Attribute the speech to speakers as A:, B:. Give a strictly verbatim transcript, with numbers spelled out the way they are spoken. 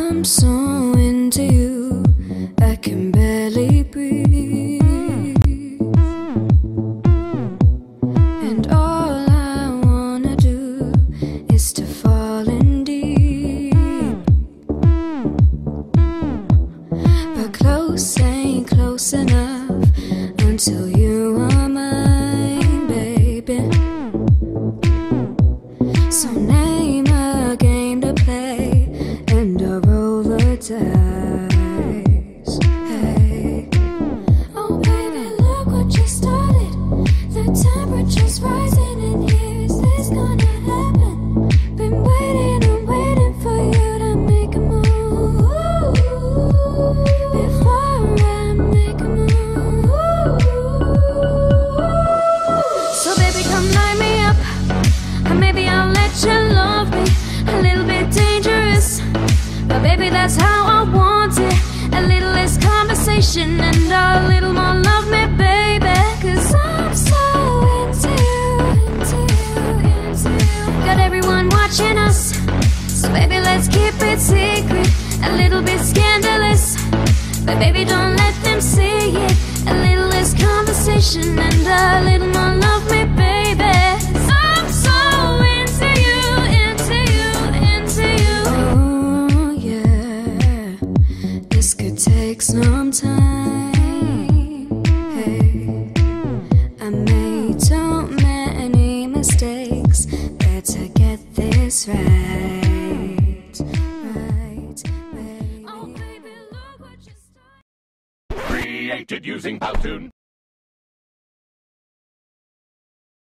A: I'm so into you, I can barely breathe. And all I wanna do is to fall in deep. But close ain't close enough until you are mine, baby. So name a game to play and I'll roll the dice. Hey. Oh baby, look what you started. The temperature's rising in here. Is this gonna happen? Been waiting and waiting for you to make a move. Before I make a move. So baby, come light me up. Or maybe I'll let you love me. A little bit dangerous, but baby, that's how I want it. A little less conversation and a little more love me, baby. Cause I'm so into you, into you, into you. Got everyone watching us, so baby, let's keep it secret. A little bit scandalous, but baby, don't let them see it. A little less conversation and a little more love me, baby. I'm so into you, into you, into you. Oh yeah, this could take some time. Hey, I made so many mistakes. Better get this right, right, baby. Oh baby, look what you started.
B: Created using Powtoon.